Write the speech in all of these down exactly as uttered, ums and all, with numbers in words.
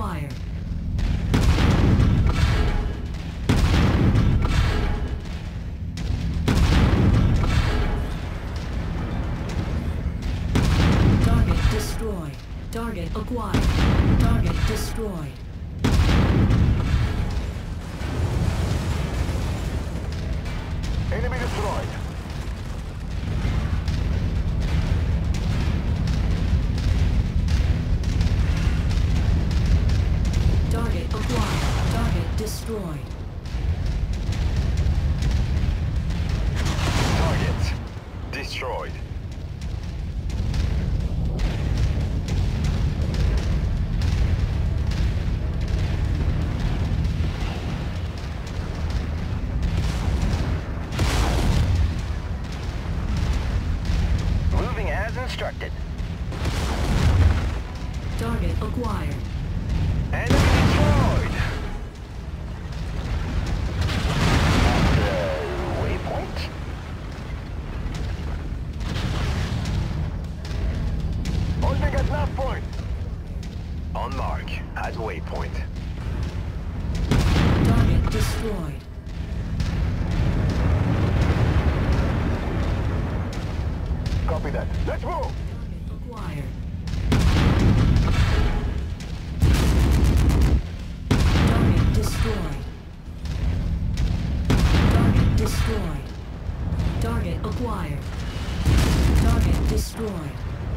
acquired. Target destroyed. Target acquired. Target destroyed. Enemy destroyed. Target acquired. Target destroyed. Target destroyed. Moving as instructed. Target acquired. Enemy destroyed. Uh, waypoint. Holding at last point. On mark at waypoint. Target destroyed. Copy that. Let's move. Target acquired. Target destroyed. Target destroyed. Target acquired. Target destroyed.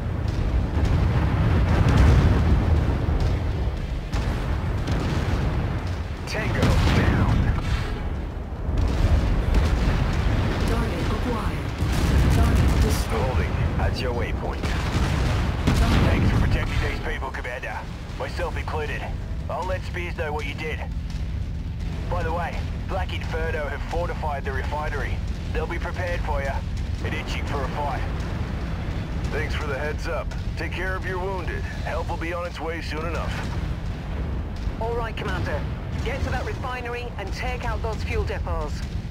Tango down. Target acquired. Target destroyed. Holding at your waypoint. Target Thanks for protecting these people, Commander. Myself included. I'll let Spears know what you did. By the way, Black Inferno have fortified the refinery. They'll be prepared for you and itching for a fight. Thanks for the heads up. Take care of your wounded. Help will be on its way soon enough. All right, Commander. Get to that refinery and take out those fuel depots.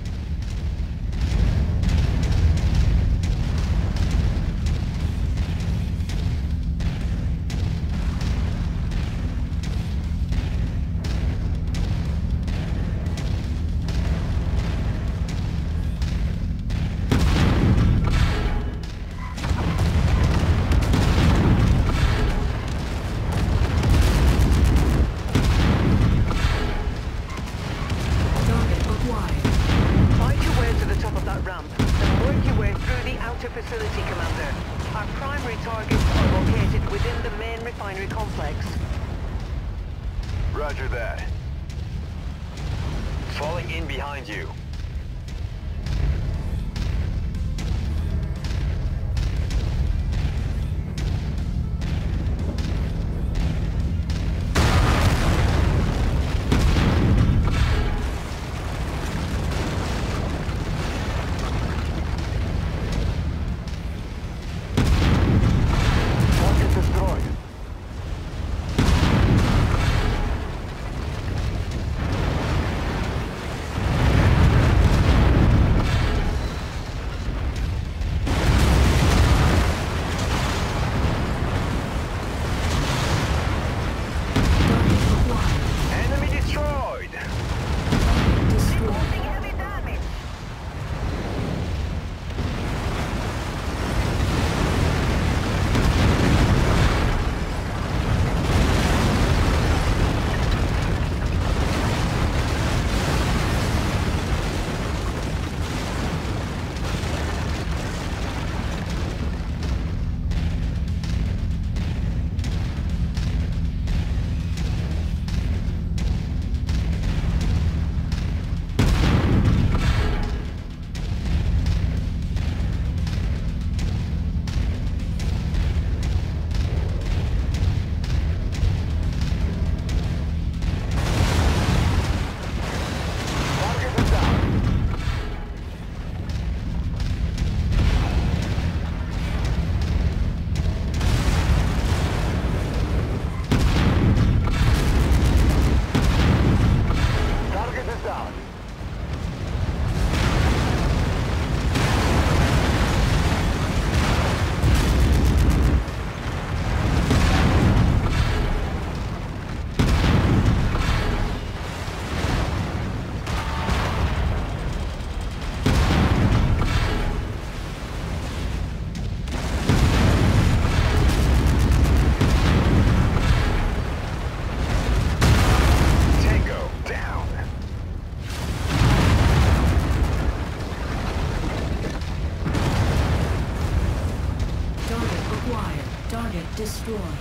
Target acquired. Fight your way to the top of that ramp and work your way through the outer facility, Commander. Our primary targets are located within the main refinery complex. Roger that. Falling in behind you. Target destroyed. destroyed.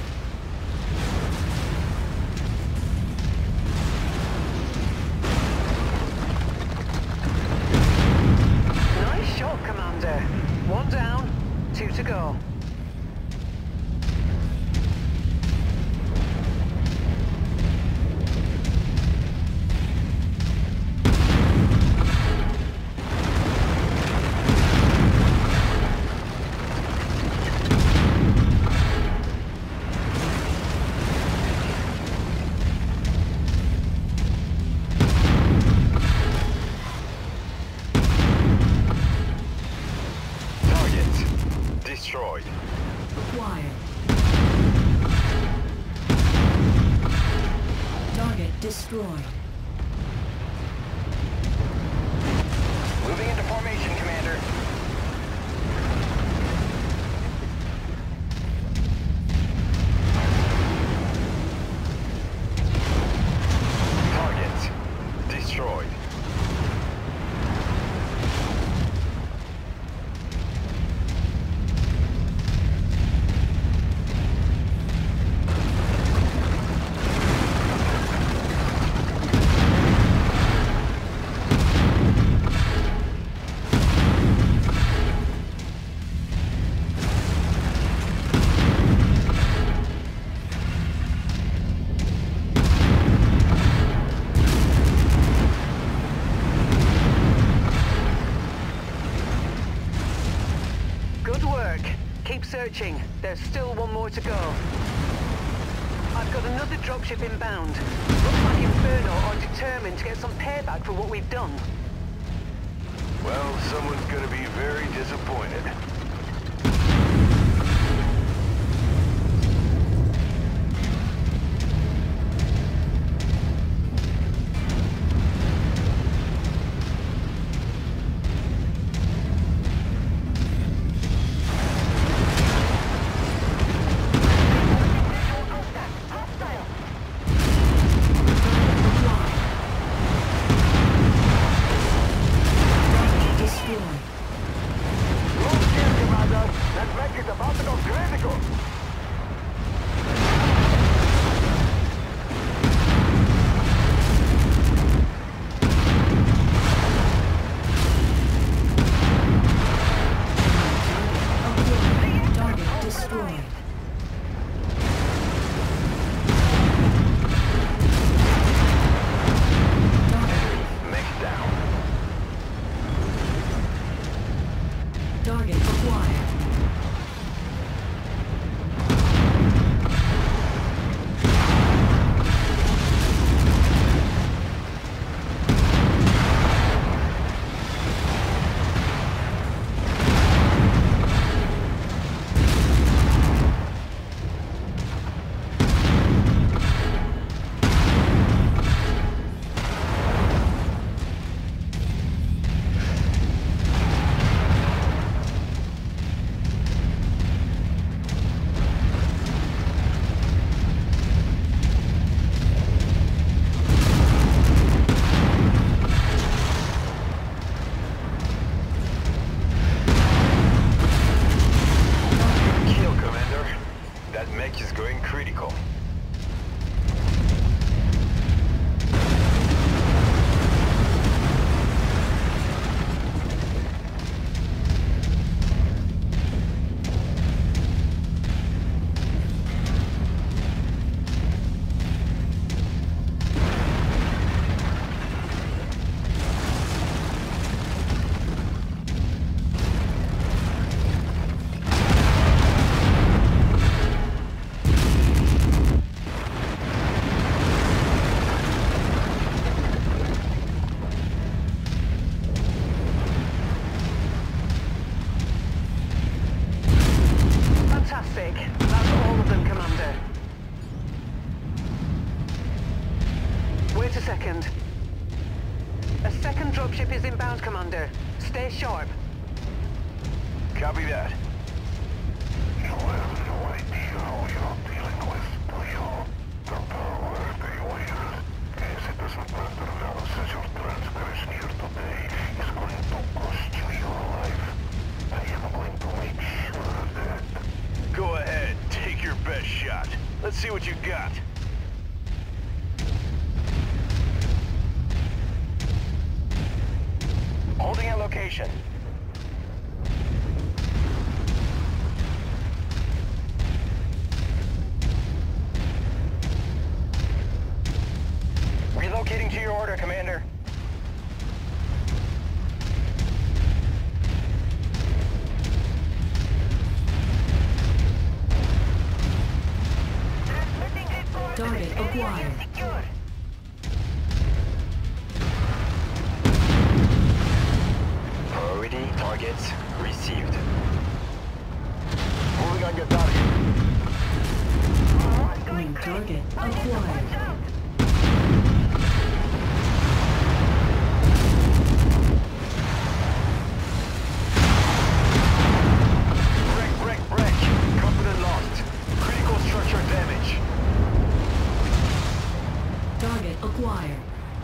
Nice shot, Commander. One down, two to go. Destroyed. Acquired. Target destroyed. Moving into formation, Commander. Target destroyed. Good work. Keep searching. There's still one more to go. I've got another dropship inbound. Looks like Inferno are determined to get some payback for what we've done. Well, someone's gonna be very disappointed. Target acquired. Wait a second. A second dropship is inbound, Commander. Stay sharp. Copy that. You have no idea who you're dealing with, do you? The power they wield. As it doesn't matter how such your transgression here today is going to cost you your life. I am going to make sure of that. Go ahead, take your see what you got. Holding a location. Relocating to your order, Commander. Target acquired. Priority targets received. Moving on your target. New target acquired. Break, break, break. Component lost. Critical structure damage. Target acquired.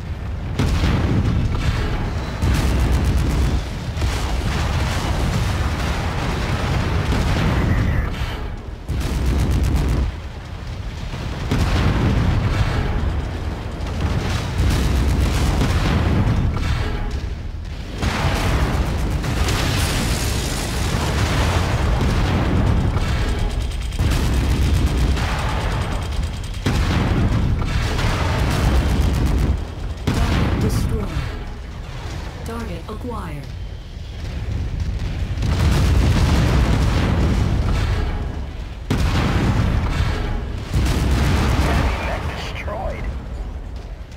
Target acquired. Mech destroyed.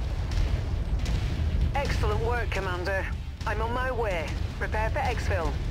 Excellent work, Commander. I'm on my way. Prepare for exfil.